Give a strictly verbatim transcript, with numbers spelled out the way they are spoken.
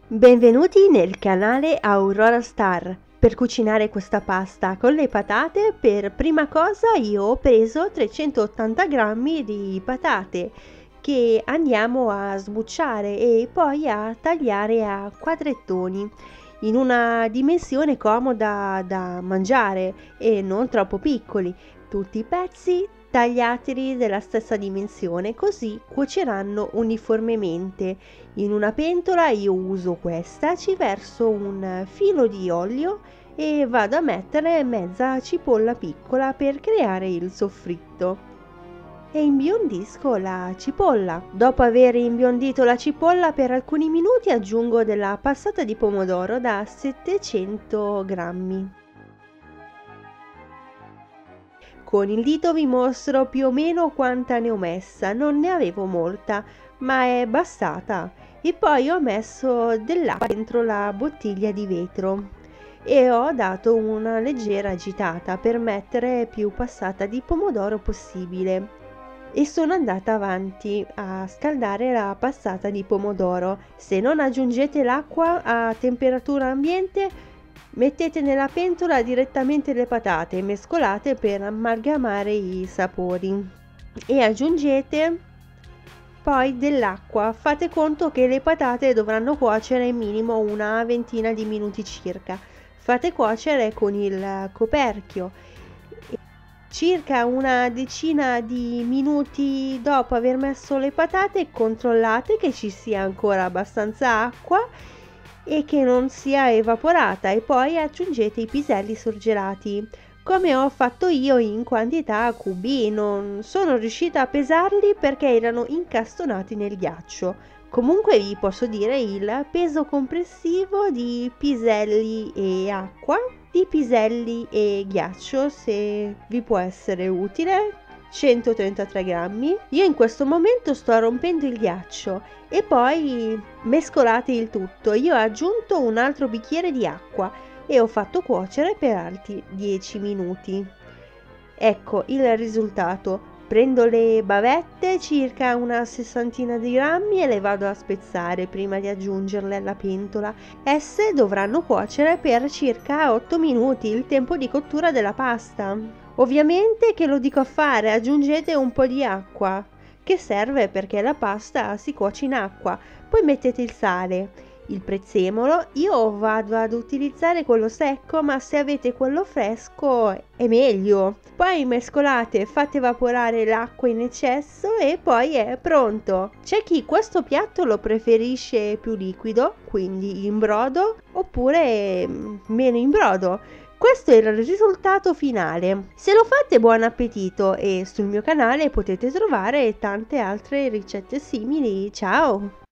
Benvenuti nel canale Aurora Star. Per cucinare questa pasta con le patate, per prima cosa io ho preso trecentottanta grammi di patate che andiamo a sbucciare e poi a tagliare a quadrettoni in una dimensione comoda da mangiare e non troppo piccoli. Tutti i pezzi tagliateli della stessa dimensione, così cuoceranno uniformemente. In una pentola, io uso questa, ci verso un filo di olio e vado a mettere mezza cipolla piccola per creare il soffritto e imbiondisco la cipolla. Dopo aver imbiondito la cipolla per alcuni minuti, aggiungo della passata di pomodoro da settecento grammi. Con il dito vi mostro più o meno quanta ne ho messa, non ne avevo molta, ma è bastata. E poi ho messo dell'acqua dentro la bottiglia di vetro e ho dato una leggera agitata per mettere più passata di pomodoro possibile. E sono andata avanti a scaldare la passata di pomodoro. Se non aggiungete l'acqua a temperatura ambiente, mettete nella pentola direttamente le patate mescolate per amalgamare i sapori e aggiungete poi dell'acqua. Fate conto che le patate dovranno cuocere minimo una ventina di minuti circa. Fate cuocere con il coperchio. Circa una decina di minuti dopo aver messo le patate, controllate che ci sia ancora abbastanza acqua e che non sia evaporata, e poi aggiungete i piselli surgelati come ho fatto io in quantità cubi. Non sono riuscita a pesarli perché erano incastonati nel ghiaccio. Comunque vi posso dire il peso complessivo di piselli e acqua, di piselli e ghiaccio, se vi può essere utile: centotrentatré grammi. Io in questo momento sto rompendo il ghiaccio e poi mescolate il tutto. Io ho aggiunto un altro bicchiere di acqua e ho fatto cuocere per altri dieci minuti. Ecco il risultato. Prendo le bavette, circa una sessantina di grammi, e le vado a spezzare prima di aggiungerle alla pentola. Esse dovranno cuocere per circa otto minuti, il tempo di cottura della pasta. Ovviamente che lo dico a fare, aggiungete un po' di acqua, che serve perché la pasta si cuoce in acqua. Poi mettete il sale, il prezzemolo. Io vado ad utilizzare quello secco, ma se avete quello fresco è meglio. Poi mescolate, fate evaporare l'acqua in eccesso e poi è pronto. C'è chi questo piatto lo preferisce più liquido, quindi in brodo, oppure meno in brodo. Questo era il risultato finale. Se lo fate, buon appetito, e sul mio canale potete trovare tante altre ricette simili. Ciao!